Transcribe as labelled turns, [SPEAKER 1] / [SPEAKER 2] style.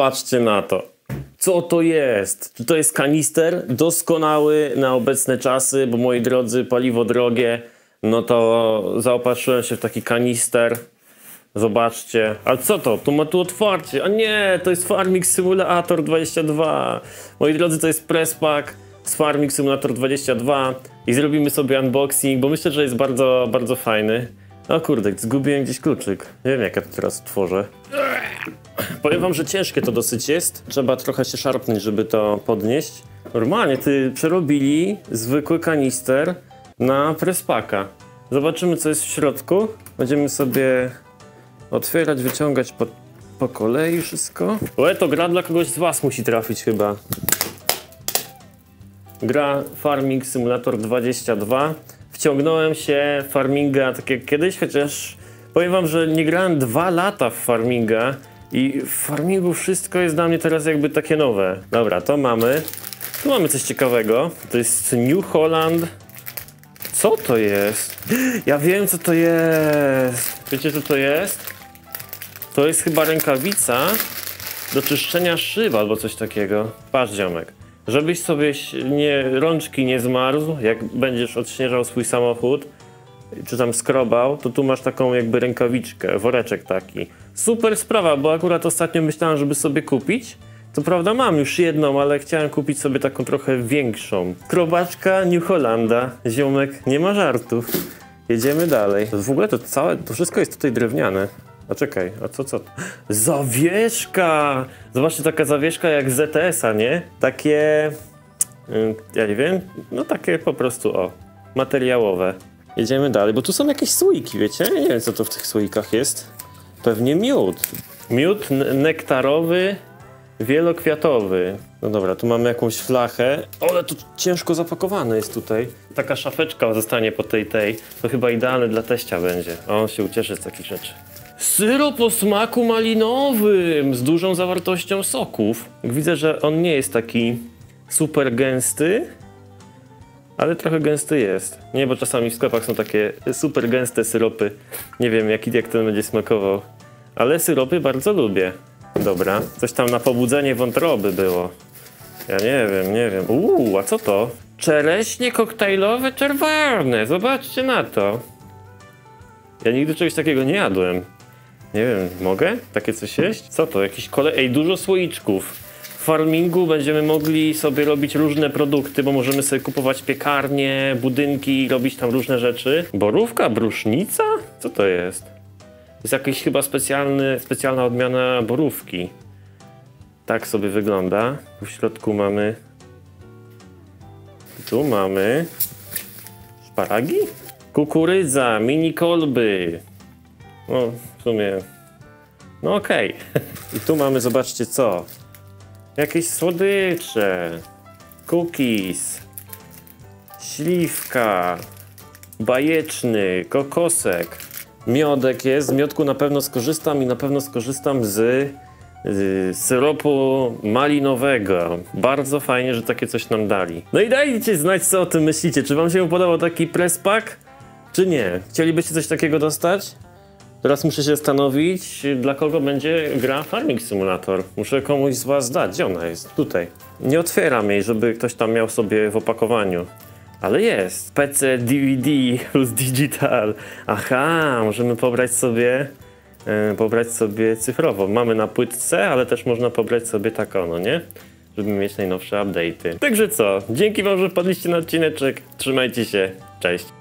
[SPEAKER 1] Patrzcie na to. Co to jest? Czy to jest kanister? Doskonały na obecne czasy, bo moi drodzy, paliwo drogie. No to zaopatrzyłem się w taki kanister. Zobaczcie. A co to? Tu ma tu otwarcie. A nie, to jest Farming Simulator 22. Moi drodzy, to jest press pack z Farming Simulator 22 i zrobimy sobie unboxing, bo myślę, że jest bardzo, bardzo fajny. O kurde, zgubiłem gdzieś kluczyk. Nie wiem, jak ja to teraz tworzę. Powiem wam, że ciężkie to dosyć jest. Trzeba trochę się szarpnąć, żeby to podnieść. Normalnie przerobili zwykły kanister na press packa. Zobaczymy, co jest w środku. Będziemy sobie otwierać, wyciągać po kolei wszystko. To gra dla kogoś z was musi trafić chyba. Gra Farming Simulator 22. Wciągnąłem się w farminga tak jak kiedyś, chociaż powiem wam, że nie grałem 2 lata w farminga i w farmingu wszystko jest dla mnie teraz jakby takie nowe. Dobra, to mamy. Tu mamy coś ciekawego. To jest New Holland. Co to jest? Ja wiem, co to jest. Wiecie, co to jest? To jest chyba rękawica do czyszczenia szyb albo coś takiego. Patrz, ziomek. Żebyś sobie rączki nie zmarzł, jak będziesz odśnieżał swój samochód, czy tam skrobał, to tu masz taką jakby rękawiczkę, woreczek taki. Super sprawa, bo akurat ostatnio myślałem, żeby sobie kupić. Co prawda mam już jedną, ale chciałem kupić sobie taką trochę większą. Skrobaczka New Hollanda. Ziomek, nie ma żartów. Jedziemy dalej. W ogóle to wszystko jest tutaj drewniane. A czekaj, a co? Zawieszka! Zobaczcie, taka zawieszka jak z ZTS-a, nie? Takie... ja nie wiem, no takie po prostu, materiałowe. Jedziemy dalej, bo tu są jakieś słoiki, wiecie? Ja nie wiem, co to w tych słoikach jest. Pewnie miód. Miód nektarowy, wielokwiatowy. No dobra, tu mamy jakąś flachę. Ale to ciężko zapakowane jest tutaj. Taka szafeczka zostanie po tej. To chyba idealne dla teścia będzie. On się ucieszy z takich rzeczy. Syrop o smaku malinowym z dużą zawartością soków. Widzę, że on nie jest taki super gęsty, ale trochę gęsty jest. Nie, bo czasami w sklepach są takie super gęste syropy. Nie wiem, jak ten będzie smakował. Ale syropy bardzo lubię. Dobra, coś tam na pobudzenie wątroby było. Ja nie wiem. A co to? Czereśnie koktajlowe czerwone. Zobaczcie na to. Ja nigdy czegoś takiego nie jadłem. Nie wiem, mogę takie coś jeść? Co to? Jakiś dużo słoiczków. W farmingu będziemy mogli sobie robić różne produkty, bo możemy sobie kupować piekarnie, budynki, robić tam różne rzeczy. Borówka, brusznica? Co to jest? To jest jakaś chyba specjalna odmiana borówki. Tak sobie wygląda. W środku mamy... Tu mamy... szparagi? Kukurydza, mini kolby. No, w sumie... No okej. I tu mamy, zobaczcie co. Jakieś słodycze. Cookies. Śliwka. Bajeczny. Kokosek. Miodek jest. Z miodku na pewno skorzystam i na pewno skorzystam z syropu malinowego. Bardzo fajnie, że takie coś nam dali. No i dajcie znać, co o tym myślicie. Czy wam się podobał taki press pack, czy nie? Chcielibyście coś takiego dostać? Teraz muszę się zastanowić, dla kogo będzie gra Farming Simulator. Muszę komuś z was dać. Gdzie ona jest? Tutaj. Nie otwieram jej, żeby ktoś tam miał sobie w opakowaniu. Ale jest. PC, DVD plus digital. Aha, możemy pobrać sobie cyfrowo. Mamy na płytce, ale też można pobrać sobie tak ono, nie? Żeby mieć najnowsze update'y. Także co? Dzięki wam, że wpadliście na odcineczek. Trzymajcie się. Cześć.